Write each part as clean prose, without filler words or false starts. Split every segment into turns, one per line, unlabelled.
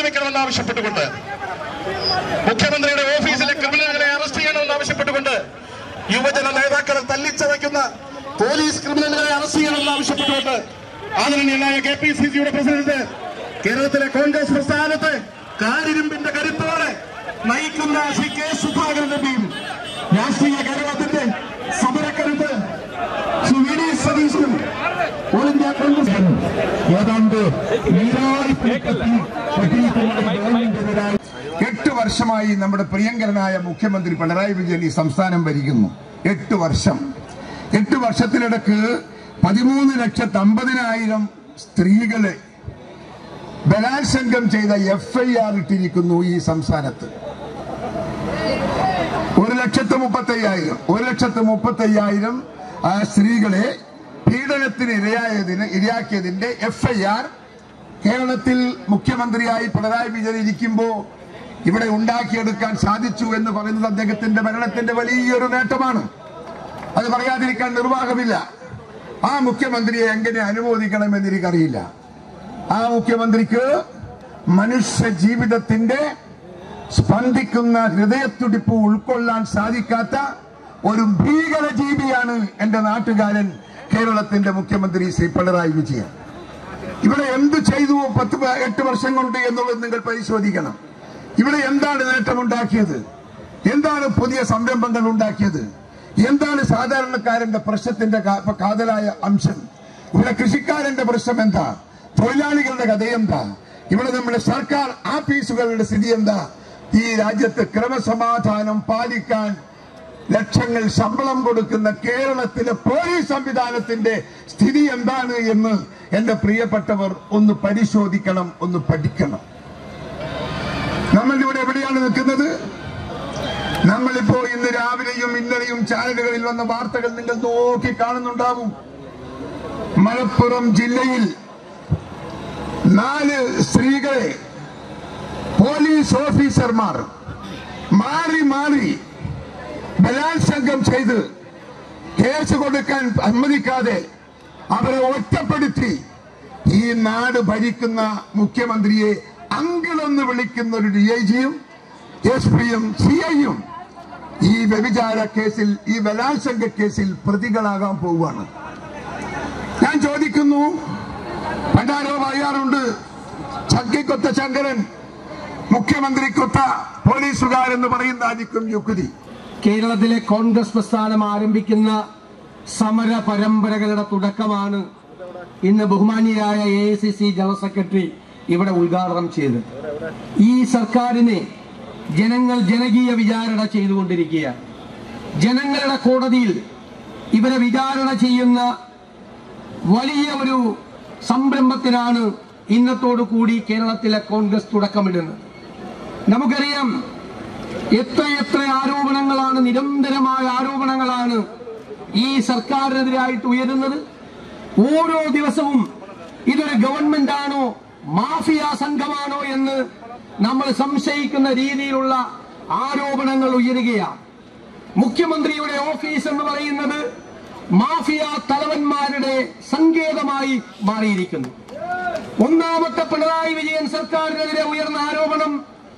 രാജിവെക്കണമെന്ന് ആവശ്യപ്പെട്ടുകൊണ്ട്, മുഖ്യമന്ത്രിയുടെ ഓഫീസിലെ ക്രിമിനലുകളെ അറസ്റ്റ് ചെയ്യണമെന്ന് ആവശ്യപ്പെട്ടുകൊണ്ട്, യുവജന നേതാക്കളെ തല്ലിച്ചതയ്ക്കുന്ന പോലീസ് ക്രിമിനലുകളെ അറസ്റ്റ് ചെയ്യണമെന്ന് ആവശ്യപ്പെട്ടുകൊണ്ട് ആദരണീയനായ KPCCയുടെ പ്രസിഡന്റ് കേരളത്തിലെ കോൺഗ്രസ് പ്രസ്ഥാനത്തെ കാരിരുമ്പിന്റെ കരുത്തോടെ നയിക്കുന്ന ശ്രീ K. സുധാകരൻ എംപിയും രാഷ്ട്രീയ കേരളത്തിന്റെ സമരക്കരുത്ത് ശ്രീ VD സതീശനും ഓൾ ഇന്ത്യ കോൺഗ്രസ് ഏതാണ്ട്
8 വർഷമായി നമ്മുടെ പ്രിയങ്കരനായ മുഖ്യമന്ത്രി പിണറായി വിജയൻ ഈ സംസ്ഥാനം ഭരിക്കുന്നു. 8 വർഷം. 8 വർഷത്തിനിടക്ക് 13,50,000 സ്ത്രീകളെ ബലാത്സംഗം ചെയ്ത FIR ഇട്ടിരിക്കുന്നു ഈ സംസ്ഥാനത്ത്. 1,35,000 സ്ത്രീകളെ പീഡനത്തിന് ഇരയാക്കിയതിന്റെ FIR കേരളത്തിൽ മുഖ്യമന്ത്രിയായി പിണറായി വിജയൻ ഇരിക്കുമ്പോൾ ഇവിടെ ഉണ്ടാക്കിയെടുക്കാൻ സാധിച്ചു എന്ന് പറയുന്നത് അദ്ദേഹത്തിന്റെ ഭരണത്തിന്റെ വലിയൊരു നേട്ടമാണ്. അത് പറയാതിരിക്കാൻ നിർവാഹമില്ല. ആ മുഖ്യമന്ത്രിയെ എങ്ങനെ അനുമോദിക്കണമെന്ന് എനിക്കറിയില്ല. ആ മുഖ്യമന്ത്രിക്ക് മനുഷ്യ ജീവിതത്തിന്റെ സ്പന്ദിക്കുന്ന ഹൃദയത്തുടിപ്പ് ഉൾക്കൊള്ളാൻ സാധിക്കാത്ത ഒരു ഭീകര ജീവിയാണ് എന്റെ നാട്ടുകാരൻ കേരളത്തിന്റെ മുഖ്യമന്ത്രി ശ്രീ പിണറായി വിജയൻ. ഇവിടെ എന്ത് ചെയ്തു 8 വർഷം കൊണ്ട് എന്നുള്ളത് നിങ്ങൾ പരിശോധിക്കണം. ഇവിടെ എന്താണ് നേട്ടമുണ്ടാക്കിയത്? എന്താണ് പുതിയ സംരംഭങ്ങൾ ഉണ്ടാക്കിയത്? എന്താണ് സാധാരണക്കാരന്റെ പ്രശ്നത്തിന്റെ കാതലായ അംശം? ഇവിടെ കൃഷിക്കാരന്റെ പ്രശ്നം എന്താ? തൊഴിലാളികളുടെ കഥ എന്താ? ഇവിടെ നമ്മുടെ സർക്കാർ ആഫീസുകളുടെ സ്ഥിതി എന്താ? ഈ രാജ്യത്ത് ക്രമസമാധാനം പാലിക്കാൻ ലക്ഷങ്ങൾ ശമ്പളം കൊടുക്കുന്ന കേരളത്തിലെ പോലീസ് സംവിധാനത്തിന്റെ സ്ഥിതി എന്താണ് എന്ന് എന്റെ പ്രിയപ്പെട്ടവർ ഒന്ന് പരിശോധിക്കണം, ഒന്ന് പഠിക്കണം. നമ്മൾ ഇവിടെ എവിടെയാണ് നിൽക്കുന്നത്? നമ്മളിപ്പോ ഇന്ന് രാവിലെയും ഇന്നലെയും ചാനലുകളിൽ വന്ന വാർത്തകൾ നിങ്ങൾ നോക്കി കാണുന്നുണ്ടാവും. മലപ്പുറം ജില്ലയിൽ 4 സ്ത്രീകളെ പോലീസ് ഓഫീസർമാർ മാറി മാറി ബലാത്സംഗം ചെയ്ത് കേസ് കൊടുക്കാൻ അനുവദിക്കാതെ അവരെ ഒറ്റപ്പെടുത്തി ഈ നാട് ഭരിക്കുന്ന മുഖ്യമന്ത്രിയെ അങ്കിളെന്ന് വിളിക്കുന്ന ഒരു DIGയും SP-യും CIയും ഈ വ്യഭിചാര കേസിൽ, ഈ ബലാത്സംഗ കേസിൽ പ്രതികളാകാൻ പോവുകയാണ്. ഞാൻ ചോദിക്കുന്നു, പണ്ടാരോ പറയാറുണ്ട്, ചക്കിക്കൊത്ത ശങ്കരൻ മുഖ്യമന്ത്രിക്കൊത്ത പോലീസുകാരെന്ന് പറയുന്നതായിരിക്കും യുക്തി.
കേരളത്തിലെ കോൺഗ്രസ് പ്രസ്ഥാനം ആരംഭിക്കുന്ന സമര പരമ്പരകളുടെ തുടക്കമാണ് ഇന്ന് ബഹുമാന്യരായ AICC ജനറൽ സെക്രട്ടറി ഇവിടെ ഉദ്ഘാടനം ചെയ്ത്. ഈ സർക്കാരിനെ ജനങ്ങൾ ജനകീയ വിചാരണ ചെയ്തുകൊണ്ടിരിക്കുകയാണ്. ജനങ്ങളുടെ കോടതിയിൽ ഇവരെ വിചാരണ ചെയ്യുന്ന വലിയ ഒരു സംരംഭത്തിനാണ് ഇന്നത്തോടു കൂടി കേരളത്തിലെ കോൺഗ്രസ് തുടക്കമിടുന്നത്. നമുക്കറിയാം, എത്ര ആരോപണങ്ങളാണ്, നിരന്തരമായ ആരോപണങ്ങളാണ് ഈ സർക്കാരിനെതിരായിട്ട് ഉയരുന്നത്. ഓരോ ദിവസവും ഇതൊരു ഗവൺമെന്റ് ആണോ മാഫിയ സംഘമാണോ എന്ന് നമ്മൾ സംശയിക്കുന്ന രീതിയിലുള്ള ആരോപണങ്ങൾ ഉയരുകയാണ്. മുഖ്യമന്ത്രിയുടെ ഓഫീസ് എന്ന് പറയുന്നത് മാഫിയ തലവന്മാരുടെ സങ്കേതമായി മാറിയിരിക്കുന്നു. ഒന്നാമത്തെ പിണറായി വിജയൻ സർക്കാരിനെതിരെ ഉയർന്ന ആരോപണം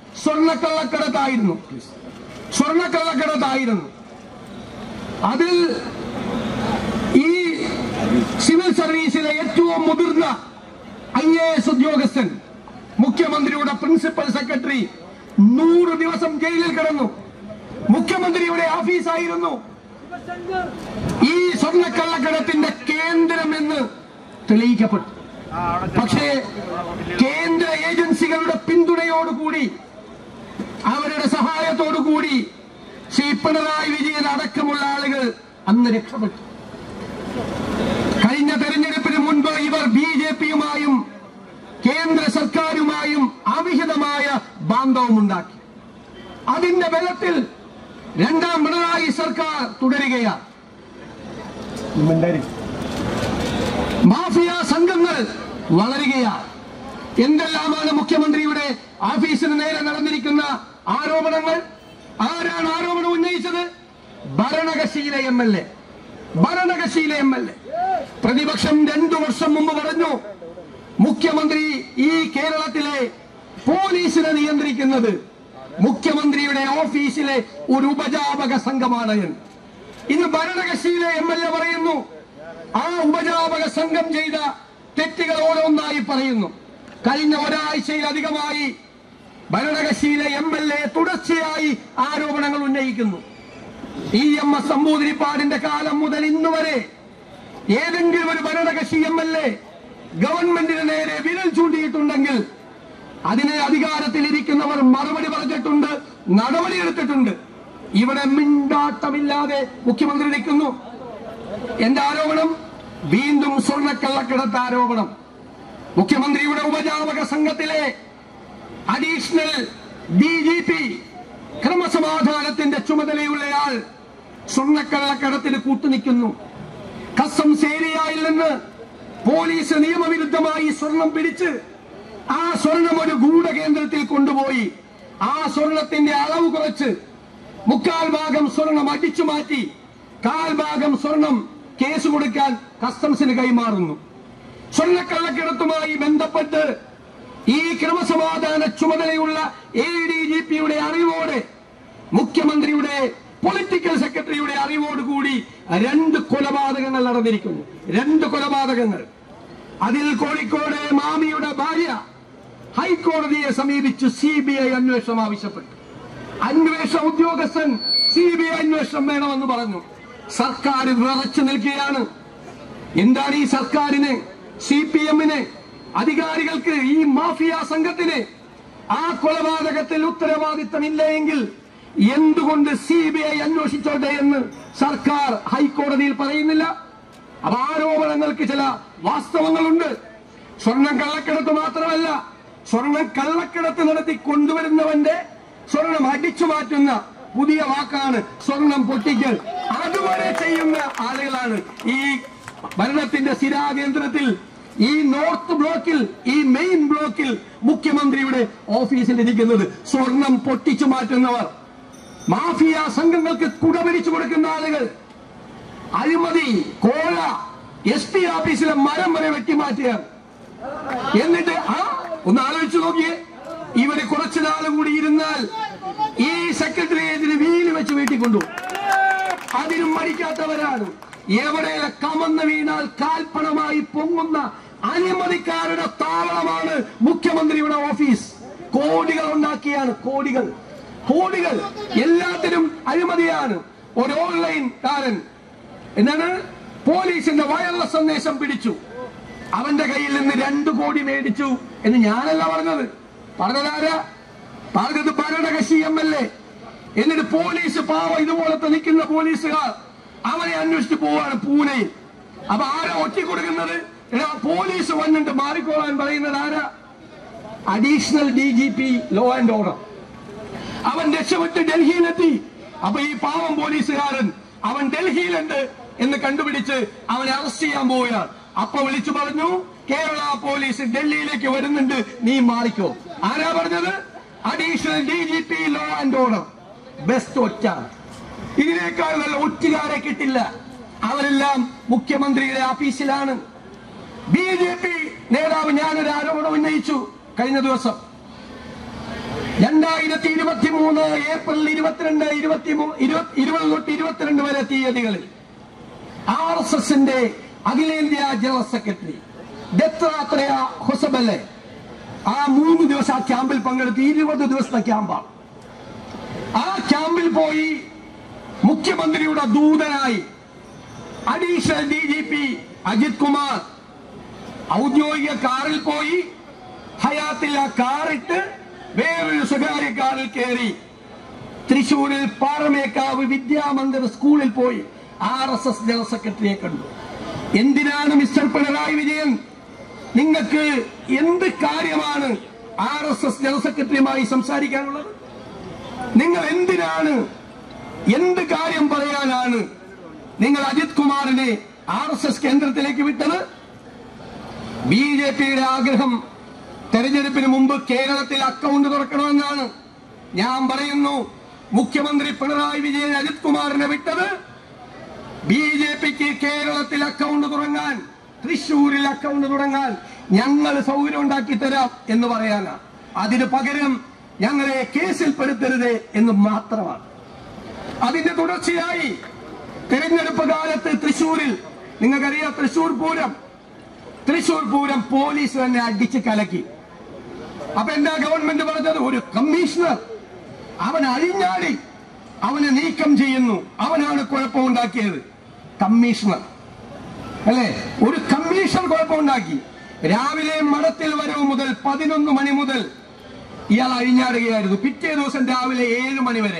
സ്വർണ്ണക്കള്ളക്കടത്തായിരുന്നു. അതിൽ ഈ സിവിൽ സർവീസിലെ ഏറ്റവും മുതിർന്ന IAS ഉദ്യോഗസ്ഥൻ, മുഖ്യമന്ത്രിയുടെ പ്രിൻസിപ്പൽ സെക്രട്ടറി 100 ദിവസം ജയിലിൽ കിടന്നു. മുഖ്യമന്ത്രിയുടെ ഓഫീസായിരുന്നു ഈ സ്വർണ്ണക്കള്ളക്കടത്തിന്റെ കേന്ദ്രമെന്ന് തെളിയിക്കപ്പെട്ടു. പക്ഷേ കേന്ദ്ര ഏജൻസികളുടെ പിന്തുണയോടുകൂടി, അവരുടെ സഹായത്തോടുകൂടി ശ്രീ പിണറായി വിജയൻ അടക്കമുള്ള ആളുകൾ അന്ന് രക്ഷപ്പെട്ടു. കഴിഞ്ഞ തെരഞ്ഞെടുപ്പിന് മുൻപ് ഇവർ BJPയുമായും കേന്ദ്ര സർക്കാരുമായും അവിഹിതമായ ബാന്ധവമുണ്ടാക്കി. അതിന്റെ ബലത്തിൽ രണ്ടാം പിണറായി സർക്കാർ തുടരുകയാണ്. മാഫിയ സംഘങ്ങൾ വളരുകയാണ്. എന്തെല്ലാമാണ് മുഖ്യമന്ത്രിയുടെ ഓഫീസിന് നേരെ നടന്നിരിക്കുന്ന ആരോപണങ്ങൾ? ആരാണ് ആരോപണം ഉന്നയിച്ചത്? ഭരണകക്ഷിയിലെ MLA. പ്രതിപക്ഷം 2 വർഷം മുമ്പ് പറഞ്ഞു, മുഖ്യമന്ത്രി ഈ കേരളത്തിലെ പോലീസിനെ നിയന്ത്രിക്കുന്നത് മുഖ്യമന്ത്രിയുടെ ഓഫീസിലെ ഒരു ഉപജാപക സംഘമാണ്. ഇന്ന് ഭരണകക്ഷിയിലെ MLA പറയുന്നു, ആ ഉപജാപക സംഘം ചെയ്ത തെറ്റുകൾ ഓരോന്നായി പറയുന്നു. കഴിഞ്ഞ ഒരാഴ്ചയിലധികമായി ഭരണകക്ഷിയിലെ MLA തുടർച്ചയായി ആരോപണങ്ങൾ ഉന്നയിക്കുന്നു. EMS നമ്പൂതിരിപ്പാടിന്റെ കാലം മുതൽ ഇന്ന് വരെ ഏതെങ്കിലും ഒരു ഭരണകക്ഷി MLA ഗവൺമെന്റിന് നേരെ വിരൽ ചൂണ്ടിയിട്ടുണ്ടെങ്കിൽ അതിനെ അധികാരത്തിലിരിക്കുന്നവർ മറുപടി പറഞ്ഞിട്ടുണ്ട്, നടപടിയെടുത്തിട്ടുണ്ട്. ഇവിടെ മിണ്ടാട്ടമില്ലാതെ മുഖ്യമന്ത്രി നിൽക്കുന്നു. എന്റെ ആരോപണം വീണ്ടും സ്വർണ്ണക്കള്ളക്കടത്ത് ആരോപണം. മുഖ്യമന്ത്രിയുടെ ഉപജാപക സംഘത്തിലെ അഡീഷണൽ DGP ക്രമസമാധാനത്തിന്റെ ചുമതലയുള്ളയാൾ സ്വർണ്ണക്കള്ളക്കടത്തിന് കൂട്ടുനിൽക്കുന്നു. കസ്റ്റംസ് ഏരിയയിൽ നിന്ന് പോലീസ് നിയമവിരുദ്ധമായി സ്വർണം പിടിച്ച് ആ സ്വർണം ഒരു ഗൂഢകേന്ദ്രത്തിൽ കൊണ്ടുപോയി ആ സ്വർണത്തിന്റെ അളവ് കുറച്ച് 3/4 ഭാഗം സ്വർണം അടിച്ചു മാറ്റി 1/4 ഭാഗം സ്വർണം കേസ് കൊടുക്കാൻ കസ്റ്റംസിന് കൈമാറുന്നു. സ്വർണ്ണക്കള്ളക്കടത്തുമായി ബന്ധപ്പെട്ട് ഈ ക്രമസമാധാന ചുമതലയുള്ള ADGPയുടെ അറിവോടെ മുഖ്യമന്ത്രിയുടെ പൊളിറ്റിക്കൽ സെക്രട്ടറിയുടെ അറിവോടുകൂടി 2 കൊലപാതകങ്ങൾ നടന്നിരിക്കുന്നു. 2 കൊലപാതകങ്ങൾ. അതിൽ കോഴിക്കോട് മാമിയുടെ ഭാര്യ ഹൈക്കോടതിയെ സമീപിച്ച് CBI അന്വേഷണം ആവശ്യപ്പെട്ടു. അന്വേഷണ ഉദ്യോഗസ്ഥൻ CBI അന്വേഷണം വേണമെന്ന് പറഞ്ഞു. സർക്കാർ വിറച്ചു നിൽക്കുകയാണ്. എന്താണ് ഈ സർക്കാരിന്, CPM-ന്, അധികാരികൾക്ക്, ഈ മാഫിയ സംഘത്തിന് ആ കൊലപാതകത്തിൽ ഉത്തരവാദിത്തമില്ല എങ്കിൽ എന്തുകൊണ്ട് CBI അന്വേഷിച്ചോട്ടെ എന്ന് സർക്കാർ ഹൈക്കോടതിയിൽ പറയുന്നില്ല? അപ്പൊ ആരോപണങ്ങൾക്ക് ചില വാസ്തവങ്ങളുണ്ട്. സ്വർണം കള്ളക്കടത്ത് മാത്രമല്ല, സ്വർണം കള്ളക്കടത്ത് നടത്തി കൊണ്ടുവരുന്നവന്റെ സ്വർണം അടിച്ചു മാറ്റുന്ന പുതിയ വാക്കാണ് സ്വർണം പൊട്ടിക്കൽ. അതുവരെ ചെയ്യുന്ന ആളുകളാണ് ഈ ഭരണത്തിന്റെ സ്ഥിരാകേന്ദ്രത്തിൽ, ഈ നോർത്ത് ബ്ലോക്കിൽ, ഈ മെയിൻ ബ്ലോക്കിൽ മുഖ്യമന്ത്രിയുടെ ഓഫീസിൽ ഇരിക്കുന്നത്. സ്വർണം പൊട്ടിച്ചു മാറ്റുന്നവർ, മാഫിയ സംഘങ്ങൾക്ക് കുടപിടിച്ചു കൊടുക്കുന്ന ആളുകൾ, അഴിമതി, കോഴ, SP ഓഫീസിലെ മരം വരെ വെട്ടിമാറ്റിയാണ്. എന്നിട്ട് ഒന്ന് ആലോചിച്ചു നോക്കിയേ, ഇവര് കുറച്ചു നാൾ കൂടി ഇരുന്നാൽ ഈ സെക്രട്ടേറിയറ്റിന് വീല് വെച്ച് വീട്ടിൽ കൊണ്ടുപോകും. അതിനും മടിക്കാത്തവരാണ്. എവിടെ കമന്ന് വീണാൽ കാൽപ്പണമായി പൊങ്ങുന്ന അഴിമതിക്കാരുടെ താവളമാണ് മുഖ്യമന്ത്രിയുടെ ഓഫീസ്. കോടികൾ ഉണ്ടാക്കിയാണ്, കോടികൾ കോടികൾ. എല്ലാത്തിനും അഴിമതിയാണ്. ഒരു ഓൺലൈൻ കാരൻ എന്താണ് പോലീസിന്റെ വയർലെസ് സന്ദേശം പിടിച്ചു, അവന്റെ കയ്യിൽ നിന്ന് 2 കോടി മേടിച്ചു എന്ന് ഞാനല്ല പറഞ്ഞത്. പറഞ്ഞതാരാ? പറഞ്ഞത് ഭരണകക്ഷി MLA. എന്നിട്ട് പോലീസ് പാവം ഇതുപോലത്തെ നിൽക്കുന്ന പോലീസുകാർ അവനെ അന്വേഷിച്ച് പോവാണ് പൂനെയിൽ. അപ്പൊ ആരാ ഒറ്റിക്കൊടുക്കുന്നത്? പോലീസ് വന്നിട്ട് മാറിക്കോളാൻ പറയുന്നത് ആരാ? Additional DGP law and order. അവൻ രക്ഷപ്പെട്ട് ഡൽഹിയിലെത്തി. അപ്പൊ ഈ പാവം പോലീസുകാരൻ അവൻ ഡൽഹിയിലുണ്ട് എന്ന് കണ്ടുപിടിച്ച് അവനെ അറസ്റ്റ് ചെയ്യാൻ പോവുകയാണ്. അപ്പൊ വിളിച്ചു പറഞ്ഞു, കേരള പോലീസ് ഡൽഹിയിലേക്ക് വരുന്നുണ്ട്, നീ മാറിക്കോ. ആരാ പറഞ്ഞത്? Additional DGP law and order. Best ഒറ്റ. ഇതിനേക്കാൾ നല്ല ഒറ്റുകാരെ കിട്ടില്ല. അവരെല്ലാം മുഖ്യമന്ത്രിയുടെ ഓഫീസിലാണ്. BJP നേതാവ് ഞാനൊരു ആരോപണം ഉന്നയിച്ചു കഴിഞ്ഞ ദിവസം. 2023 ഏപ്രിൽ 20 തൊട്ട് 22 വരെ തീയതികളിൽ RSSന്റെ അഖിലേന്ത്യാ ജനറൽ സെക്രട്ടറി ദത്താത്രേയ ഹൊസബലെ ആ 3 ദിവസം ആ ക്യാമ്പിൽ പങ്കെടുത്ത് 20 ദിവസത്തെ ക്യാമ്പാണ്. ആ ക്യാമ്പിൽ പോയി മുഖ്യമന്ത്രിയുടെ ദൂതനായി അഡീഷണൽ DGP അജിത് കുമാർ ഔദ്യോഗിക കാറിൽ പോയി ഹയാത്തിൽ ആ കാറിട്ട് വേറൊരു സ്വകാര്യ കാറിൽ കയറി തൃശൂരിൽ പാറമേക്കാവ് വിദ്യാമന്ദിർ സ്കൂളിൽ പോയി RSS ജനറൽ സെക്രട്ടറിയെ കണ്ടു. എന്തിനാണ് മിസ്റ്റർ പിണറായി വിജയൻ, നിങ്ങൾക്ക് എന്ത് കാര്യമാണ് RSS ജനറൽ സെക്രട്ടറിയുമായി സംസാരിക്കാനുള്ളത്? നിങ്ങൾ എന്തിനാണ്, എന്ത് കാര്യം പറയാനാണ് നിങ്ങൾ അജിത് കുമാറിനെ RSS കേന്ദ്രത്തിലേക്ക് വിട്ടത്? BJPയുടെ ആഗ്രഹം തെരഞ്ഞെടുപ്പിന് മുമ്പ് കേരളത്തിൽ അക്കൗണ്ട് തുറക്കണമെന്നാണ്. ഞാൻ പറയുന്നു, മുഖ്യമന്ത്രി പിണറായി വിജയൻ അജിത് കുമാറിനെ വിട്ടത് BJPക്ക് കേരളത്തിൽ അക്കൗണ്ട് തുടങ്ങാൻ, തൃശൂരിൽ അക്കൗണ്ട് തുടങ്ങാൻ ഞങ്ങൾ സൗകര്യം ഉണ്ടാക്കി തരാം എന്ന് പറയാനാണ്. അതിന് പകരം ഞങ്ങളെ കേസിൽപ്പെടുത്തരുത് എന്ന് മാത്രമാണ്. അതിന്റെ തുടർച്ചയായി തെരഞ്ഞെടുപ്പ് കാലത്ത് തൃശൂരിൽ നിങ്ങൾക്കറിയാം, തൃശൂർ പൂരം പോലീസ് തന്നെ അടിച്ച് കലക്കി. അപ്പൊ എന്താ ഗവൺമെന്റ് പറഞ്ഞത്? ഒരു കമ്മീഷണർ അവൻ അഴിഞ്ഞാടി, അവനെ നീക്കം ചെയ്യുന്നു, അവനാണ് കുഴപ്പമുണ്ടാക്കിയത്. കമ്മീഷണർ അല്ലെ, ഒരു കമ്മീഷൻ കുഴപ്പമുണ്ടാക്കി. രാവിലെ മഠത്തിൽ വരവ് മുതൽ 11 മണി മുതൽ ഇയാൾ അഴിഞ്ഞാടുകയായിരുന്നു. പിറ്റേ ദിവസം രാവിലെ 7 മണി വരെ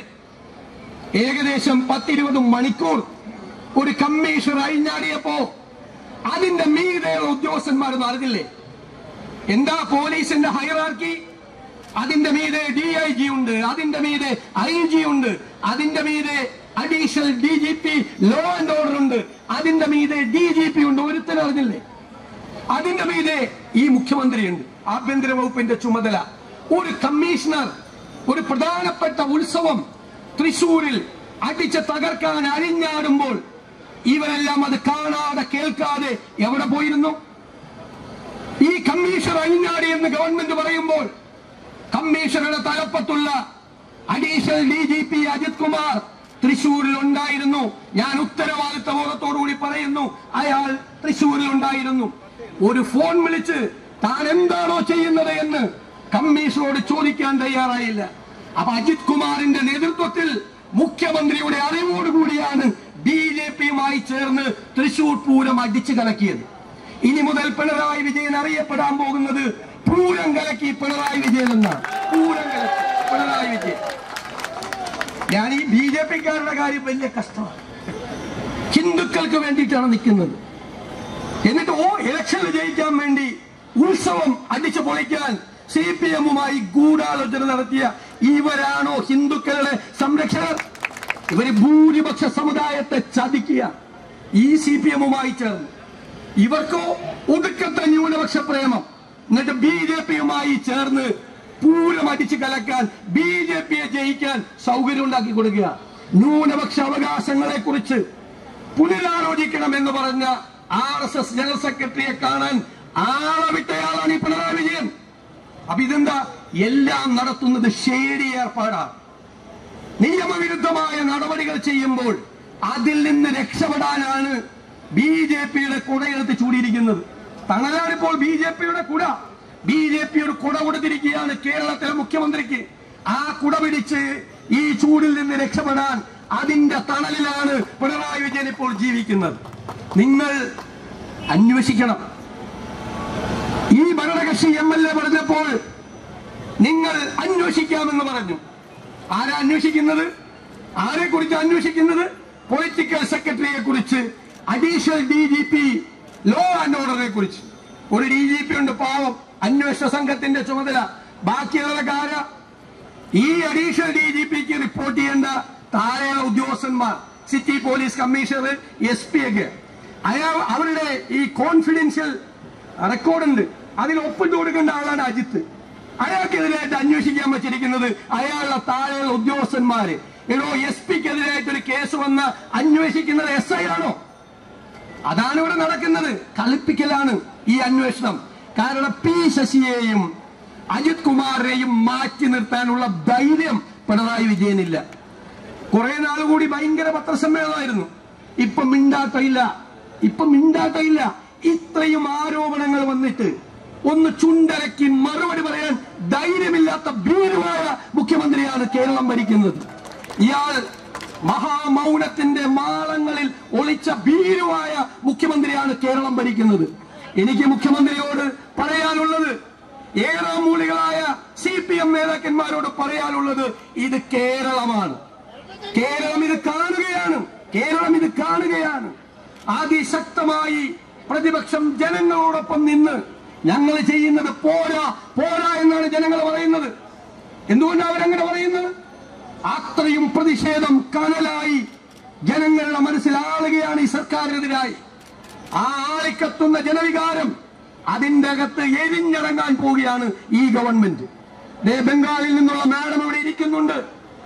ഏകദേശം 10-20 മണിക്കൂർ ഒരു കമ്മീഷണർ അഴിഞ്ഞാടിയപ്പോ അതിന്റെ മീതെയുള്ള ഉദ്യോഗസ്ഥന്മാരൊന്നും അറിഞ്ഞില്ലേ? എന്താ പോലീസിന്റെ ഹൈറാർക്കി? അതിന്റെ മീതെ DIG ഉണ്ട്, അതിന്റെ മീതെ IG ഉണ്ട്, അതിന്റെ മീതെ additional DGP law and order ഉണ്ട്, അതിന്റെ മീതെ DGP ഉണ്ട്. ഒരുത്തരം അറിഞ്ഞില്ലേ? അതിന്റെ മീതെ ഈ മുഖ്യമന്ത്രിയുണ്ട്, ആഭ്യന്തര വകുപ്പിന്റെ ചുമതല. ഒരു കമ്മീഷണർ ഒരു പ്രധാനപ്പെട്ട ഉത്സവം തൃശൂരിൽ അടിച്ച് തകർക്കാൻ അഴിഞ്ഞാടുമ്പോൾ ഇവരെല്ലാം അത് കാണാതെ കേൾക്കാതെ എവിടെ പോയിരുന്നു? ഈ കമ്മീഷണർ അഴിഞ്ഞാടി എന്ന് ഗവൺമെന്റ് പറയുമ്പോൾ കമ്മീഷണറുടെ തലപ്പത്തുള്ള അഡീഷണൽ DGP അജിത് കുമാർ തൃശൂരിൽ ഉണ്ടായിരുന്നു. ഞാൻ ഉത്തരവാദിത്തബോധത്തോടുകൂടി പറയുന്നു, അയാൾ തൃശൂരിൽ ഉണ്ടായിരുന്നു. ഒരു ഫോൺ വിളിച്ച് താൻ എന്താണോ ചെയ്യുന്നത് എന്ന് കമ്മീഷണറോട് ചോദിക്കാൻ തയ്യാറായില്ല. അപ്പൊ അജിത് കുമാറിന്റെ നേതൃത്വത്തിൽ മുഖ്യമന്ത്രിയുടെ അറിവോടുകൂടിയാണ് BJPയുമായി ചേർന്ന് തൃശൂർ പൂരം അടിച്ചു കലക്കിയത്. ഇനി മുതൽ പിണറായി വിജയൻ അറിയപ്പെടാൻ പോകുന്നത് പൂരം കലക്കി പിണറായി വിജയൻ എന്നാണ്. പൂരം കലക്കി പിണറായി വിജയൻ. ഞാൻ ഈ BJPക്കാരുടെ കാര്യം വലിയ കഷ്ടമാണ്. ഹിന്ദുക്കൾക്ക് വേണ്ടിയിട്ടാണ് നിൽക്കുന്നത്. എന്നിട്ട് ഇലക്ഷനിൽ ജയിക്കാൻ വേണ്ടി ഉത്സവം അടിച്ചു പൊളിക്കാൻ CPMുമായി ഗൂഢാലോചന നടത്തിയ ഇവരാണോ ഹിന്ദുക്കളുടെ സംരക്ഷകർ? ഇവര് ഭൂരിപക്ഷ സമുദായത്തെ ചതിക്കുക. ഈ CPMുമായി ചേർന്ന് ഇവർക്കോ ഒടുക്കത്തെ ന്യൂനപക്ഷ പ്രേമം. എന്നിട്ട് BJPയുമായി ചേർന്ന് പൂരം അടിച്ചു കലക്കാൻ, BJPയെ ജയിക്കാൻ സൗകര്യം ഉണ്ടാക്കി കൊടുക്കുക. ന്യൂനപക്ഷ അവകാശങ്ങളെ കുറിച്ച് പുനരാലോചിക്കണമെന്ന് പറഞ്ഞ RSS ജനറൽ സെക്രട്ടറിയെ കാണാൻ ആളെ വിട്ടയാളാണ് ഈ പിണറായി വിജയൻ. അപ്പൊ ഇതെന്താ? എല്ലാം നടത്തുന്നത് ഷേഡി ഏർപ്പാടാണ്. നിയമവിരുദ്ധമായ നടപടികൾ ചെയ്യുമ്പോൾ അതിൽ നിന്ന് രക്ഷപ്പെടാനാണ് BJPയുടെ കുടയെടുത്ത് ചൂടിയിരിക്കുന്നത്. തണലാണിപ്പോൾ BJPയുടെ കുട. BJP ഒരു കുട കൊടുത്തിരിക്കുകയാണ് കേരളത്തിലെ മുഖ്യമന്ത്രിക്ക്. ആ കുട പിടിച്ച് ഈ ചൂടിൽ നിന്ന് രക്ഷപ്പെടാൻ അതിന്റെ തണലിലാണ് പിണറായി വിജയൻ ഇപ്പോൾ ജീവിക്കുന്നത്. നിങ്ങൾ അന്വേഷിക്കണം. ഈ ഭരണകക്ഷി MLA പറഞ്ഞപ്പോൾ നിങ്ങൾ അന്വേഷിക്കാമെന്ന് പറഞ്ഞു. ആരാ അന്വേഷിക്കുന്നത്? ആരെ കുറിച്ച് അന്വേഷിക്കുന്നത്? പൊളിറ്റിക്കൽ സെക്രട്ടറിയെ കുറിച്ച്, അഡീഷണൽ DGP ലോ ആൻഡ് ഓർഡറിനെ കുറിച്ച്. ഒരു DGP ഉണ്ട്, പാവം, അന്വേഷണ സംഘത്തിന്റെ ചുമതല. ബാക്കിയുള്ളവരൊക്കെ ആരാ? ഈ അഡീഷണൽ DGPക്ക് റിപ്പോർട്ട് ചെയ്യേണ്ട താഴെയുള്ള ഉദ്യോഗസ്ഥന്മാർ, സിറ്റി പോലീസ് കമ്മീഷണർ, SP ഒക്കെ. അവരുടെ ഈ കോൺഫിഡൻഷ്യൽ റെക്കോർഡുണ്ട്, അതിൽ ഒപ്പിട്ട് കൊടുക്കേണ്ട ആളാണ് അജിത്ത്. അയാൾക്കെതിരായിട്ട് അന്വേഷിക്കാൻ വെച്ചിരിക്കുന്നത് അയാളുടെ താഴെയുള്ള ഉദ്യോഗസ്ഥന്മാര്. SP-ക്കെതിരായിട്ട് ഒരു കേസ് വന്ന അന്വേഷിക്കുന്നത് SI ആണോ? അതാണ് ഇവിടെ നടക്കുന്നത്. കളിപ്പിക്കലാണ് ഈ അന്വേഷണം. കാരണം P ശശിയെയും അജിത് കുമാറിനെയും മാറ്റി നിർത്താനുള്ള ധൈര്യം പിണറായി വിജയനില്ല. കുറെ നാൾ കൂടി ഭയങ്കര പത്രസമ്മേളനമായിരുന്നു. ഇപ്പൊ മിണ്ടാട്ടയില്ല. ഇത്രയും ആരോപണങ്ങൾ വന്നിട്ട് ഒന്ന് ചുണ്ടരക്കി മറുപടി പറയാൻ ധൈര്യമില്ലാത്ത ഭീരുവായ മുഖ്യമന്ത്രിയാണ് കേരളം ഭരിക്കുന്നത്. ഇയാൾ മഹാമൗനത്തിന്റെ മാളങ്ങളിൽ ഒളിച്ച ഭീരുവായ മുഖ്യമന്ത്രിയാണ് കേരളം ഭരിക്കുന്നത്. എനിക്ക് മുഖ്യമന്ത്രിയോട് പറയാനുള്ളത്, ഏഴാം മൂലികളായ CPM നേതാക്കന്മാരോട് പറയാനുള്ളത്, ഇത് കേരളമാണ്. കേരളം ഇത് കാണുകയാണ്. അതിശക്തമായി പ്രതിപക്ഷം ജനങ്ങളോടൊപ്പം നിന്ന് ഞങ്ങൾ ചെയ്യുന്നത് പോരാ എന്നാണ് ജനങ്ങൾ പറയുന്നത്. എന്തുകൊണ്ടാണ് അവരങ്ങനെ പറയുന്നത്? അത്രയും പ്രതിഷേധം കനലായി ജനങ്ങളുടെ മനസ്സിൽ ആളുകയാണ് ഈ സർക്കാരിനെതിരായി. ആ ആളിക്കത്തുന്ന ജനവികാരം അതിന്റെ അകത്ത് എരിഞ്ഞടങ്ങാൻ പോവുകയാണ് ഈ ഗവൺമെന്റ്. ബംഗാളിൽ നിന്നുള്ള മാഡം ഇവിടെ ഇരിക്കുന്നുണ്ട്.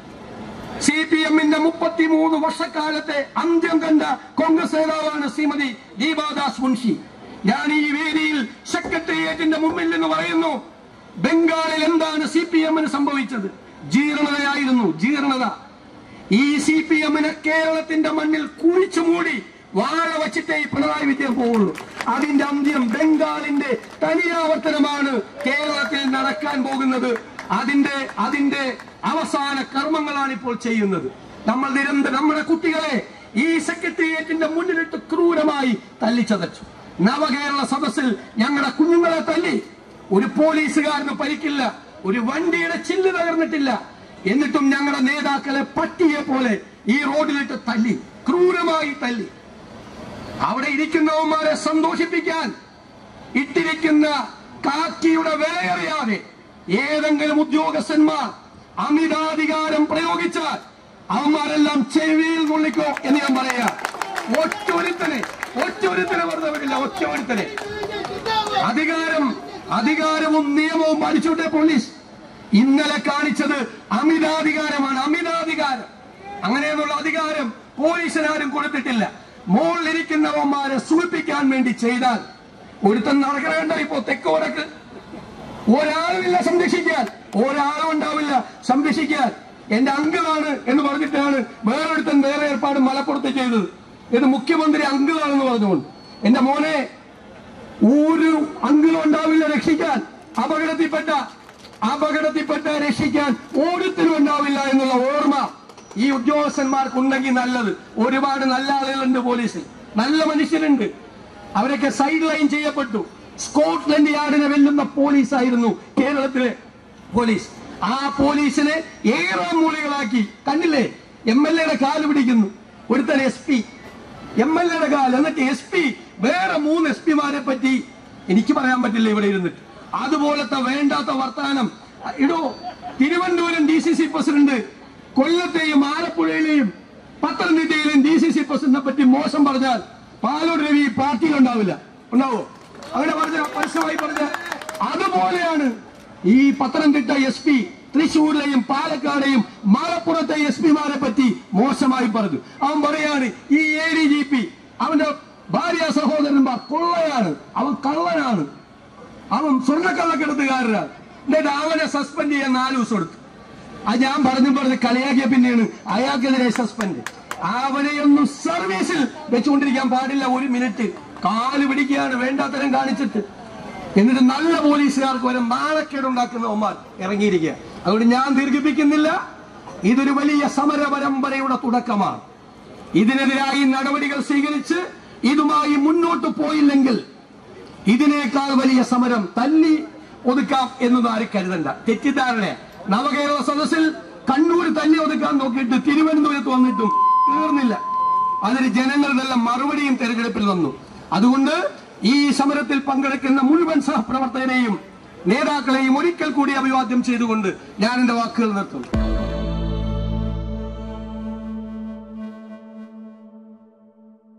CPMന്റെ 33 വർഷക്കാലത്തെ അന്ത്യം കണ്ട കോൺഗ്രസ് നേതാവാണ് ശ്രീമതി ദീപാദാസ് മുൻഷി. ഞാൻ ഈ വേദിയിൽ സെക്രട്ടേറിയറ്റിന്റെ മുമ്പിൽ നിന്ന് പറയുന്നു, ബംഗാളിൽ എന്താണ് CPM-ന് സംഭവിച്ചത്? ജീർണതയായിരുന്നു, ജീർണത. ഈ CPM-നെ കേരളത്തിന്റെ മണ്ണിൽ കുഴിച്ചു മൂടി വാഴ വച്ചിട്ടേ പിണറായി വിജയൻ പോവുള്ളൂ. അതിന്റെ അന്ത്യം ബംഗാളിന്റെ തനിയാവർത്തനമാണ് കേരളത്തിൽ നടക്കാൻ പോകുന്നത്. അതിന്റെ അവസാന കർമ്മങ്ങളാണ് ഇപ്പോൾ ചെയ്യുന്നത്. നമ്മൾ നിരന്തരം നമ്മുടെ കുട്ടികളെ ഈ സെക്രട്ടേറിയറ്റിന്റെ മുന്നിലിട്ട് ക്രൂരമായി തല്ലിച്ചതച്ചു. നവകേരള സദസ്സിൽ ഞങ്ങളുടെ കുഞ്ഞുങ്ങളെ തല്ലി. ഒരു പോലീസുകാരന് പരിക്കില്ല, ഒരു വണ്ടിയുടെ ചില്ല് തകർന്നിട്ടില്ല. എന്നിട്ടും ഞങ്ങളുടെ നേതാക്കളെ പട്ടിയെ പോലെ ഈ റോഡിലിട്ട് തല്ലി, ക്രൂരമായി തല്ലി. അവിടെ ഇരിക്കുന്നവന്മാരെ സന്തോഷിപ്പിക്കാൻ ഇട്ടിരിക്കുന്ന കാക്കിയുടെ വിലയറിയാതെ ഏതെങ്കിലും ഉദ്യോഗസ്ഥന്മാർ അമിതാധികാരം പ്രയോഗിച്ചാൽ അവന്മാരെല്ലാം ചെവിയിൽ കൊള്ളിക്കോ എന്ന് ഞാൻ പറയാ. ഒറ്റൊരുത്തനെ വെറുതെ വരില്ല. ഒറ്റൊരുത്തനെ അധികാരവും നിയമവും പാലിച്ചോട്ടെ പോലീസ്. ഇന്നലെ കാണിച്ചത് അമിതാധികാരമാണ്. അമിതാധികാരം, അങ്ങനെയുള്ള അധികാരം പോലീസിനാരും കൊടുത്തിട്ടില്ല. മുകളിലിരിക്കുന്നവന്മാരെ സൂചിപ്പിക്കാൻ വേണ്ടി ചെയ്താൽ ഒരുത്തൻ നടക്കണേണ്ട. ഇപ്പോ തെക്ക് വടക്ക് ഒരാളുമില്ല സംരക്ഷിക്കാൻ, ഒരാളും ഉണ്ടാവില്ല സംരക്ഷിക്കാൻ. എന്റെ അങ്കിളാണ് എന്ന് പറഞ്ഞിട്ടാണ് വേറൊരുത്തൻ വേറെ ഏർപ്പാട് മലപ്പുറത്ത് ചെയ്തത്. ഇത് മുഖ്യമന്ത്രി അങ്കിളാണെന്ന് പറഞ്ഞുകൊണ്ട്. എന്റെ മോനെ, ഒരു അങ്കിളും ഉണ്ടാവില്ല രക്ഷിക്കാൻ. അപകടത്തിൽപ്പെട്ട രക്ഷിക്കാൻ ഒരുത്തിനും ഉണ്ടാവില്ല എന്നുള്ള ഓർമ്മ ഈ ഉദ്യോഗസ്ഥന്മാർക്കുണ്ടെങ്കിൽ നല്ലത്. ഒരുപാട് നല്ല ആളുകളുണ്ട് പോലീസിൽ, നല്ല മനുഷ്യരുണ്ട്. അവരൊക്കെ സൈഡ് ലൈൻ ചെയ്യപ്പെട്ടു. സ്കോട്ട്ലൻഡ് യാർഡിനെ വെല്ലുന്ന പോലീസായിരുന്നു കേരളത്തിലെ പോലീസ്. ആ പോലീസിനെ ഏറെ മൂലകളാക്കി. കണ്ടില്ലേ, MLA-യുടെ കാല് പിടിക്കുന്നു ഒരുത്തൻ, SP MLA-യുടെ കാല്. എന്നിട്ട് SP വേറെ 3 SP-മാരെ പറ്റി എനിക്ക് പറയാൻ പറ്റില്ല ഇവിടെ ഇരുന്നിട്ട്. അതുപോലത്തെ വേണ്ടാത്ത വർത്തമാനം ഇടോ. തിരുവനന്തപുരം DCC പ്രസിഡന്റ് കൊല്ലത്തെയും ആലപ്പുഴയിലെയും പത്തനംതിട്ടയിലെയും DCC പ്രസിഡന്റിനെ പറ്റി മോശം പറഞ്ഞാൽ പാലോട് രവി പാർട്ടിയിൽ ഉണ്ടാവില്ല. ഉണ്ടാവോ? അങ്ങനെ പറഞ്ഞ പരസ്യമായി പറഞ്ഞ അതുപോലെയാണ് ഈ പത്തനംതിട്ട SP തൃശ്ശൂരിലെയും പാലക്കാടെയും മലപ്പുറത്തെ SP-മാരെ പറ്റി മോശമായി പറഞ്ഞു. അവൻ പറയാണ് ഈ ADGP അവന്റെ ഭാര്യ സഹോദരന്മാർ കൊള്ളയാണ്, അവൻ കള്ളനാണ്, അവൻ സ്വർണ്ണക്കള്ളക്കെടുത്തുകാരനാണ്. എന്നിട്ട് അവനെ സസ്പെൻഡ് ചെയ്യാൻ 4 ദിവസം എടുത്തു. അത് ഞാൻ പറഞ്ഞ് കളിയാക്കിയ പിന്നെയാണ് അയാൾക്കെതിരെ സസ്പെൻഡ്. അവനെയൊന്നും സർവീസിൽ വെച്ചുകൊണ്ടിരിക്കാൻ പാടില്ല. 1 മിനിറ്റ് കാല് പിടിക്കുകയാണ് വേണ്ടാത്തരം കാണിച്ചിട്ട്. എന്നിട്ട് നല്ല പോലീസുകാർക്ക് വരെ നാണക്കേടുണ്ടാക്കുന്നവന്മാർ ഇറങ്ങിയിരിക്കുക. അതുകൊണ്ട് ഞാൻ ദീർഘിപ്പിക്കുന്നില്ല. ഇതൊരു വലിയ സമര പരമ്പരയുടെ തുടക്കമാണ്. ഇതിനെതിരായി നടപടികൾ സ്വീകരിച്ച് ഇതുമായി മുന്നോട്ട് പോയില്ലെങ്കിൽ ഇതിനേക്കാൾ വലിയ സമരം തല്ലി ഒതുക്കാം എന്നത് ആരും കരുതണ്ട. തെറ്റിദ്ധാരണ. നവകേരള സദസ്സിൽ കണ്ണൂർ തല്ലി ഒതുക്കാൻ നോക്കിയിട്ട് തിരുവനന്തപുരത്ത് വന്നിട്ടും തീർന്നില്ല. അതിന് ജനങ്ങളുടെ മറുപടിയും തെരഞ്ഞെടുപ്പിൽ വന്നു. അതുകൊണ്ട് ഈ സമരത്തിൽ പങ്കെടുക്കുന്ന മുഴുവൻ സഹപ്രവർത്തകരെയും നേതാക്കളെയും ഒരിക്കൽ കൂടി അഭിവാദ്യം ചെയ്തുകൊണ്ട് ഞാൻ എന്റെ വാക്കുകൾ നിർത്തുന്നു.